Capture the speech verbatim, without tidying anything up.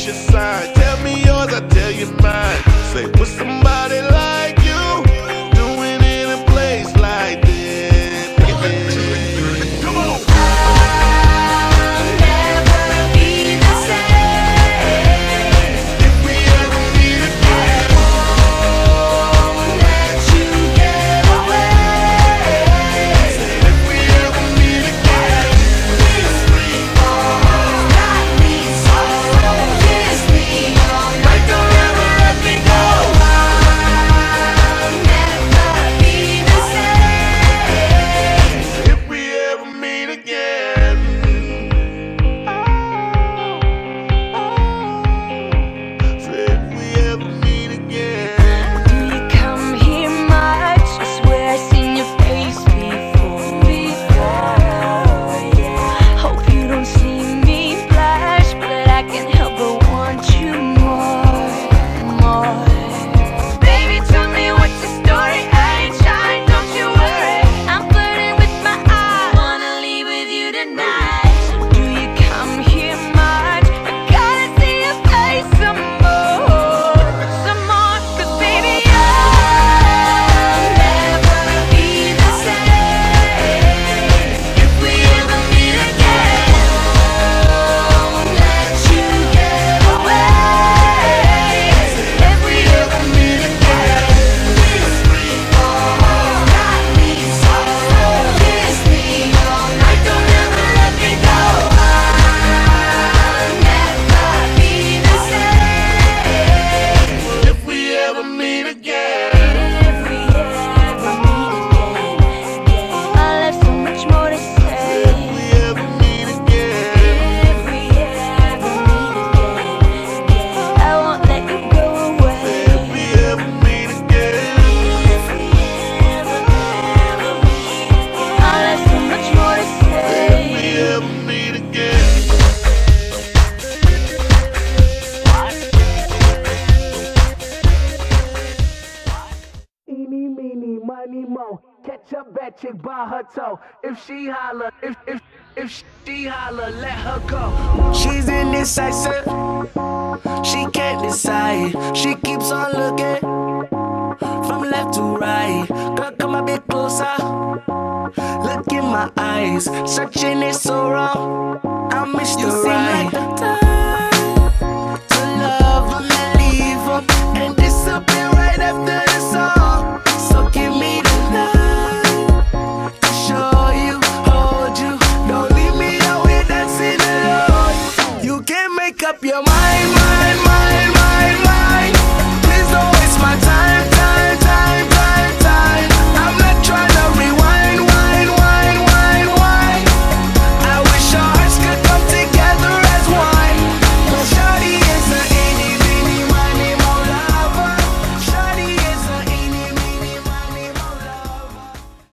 what's your sign? Tell me yours, I tell you mine. Say, with somebody like you, doing it in a place like this. Come on. Catch a bad chick by her toe. If she holler, if if if she holler, let her go. She's indecisive. She can't decide. She keeps on looking from left to right. Girl, come a bit closer. Look in my eyes. Searching is so wrong. I'm Mister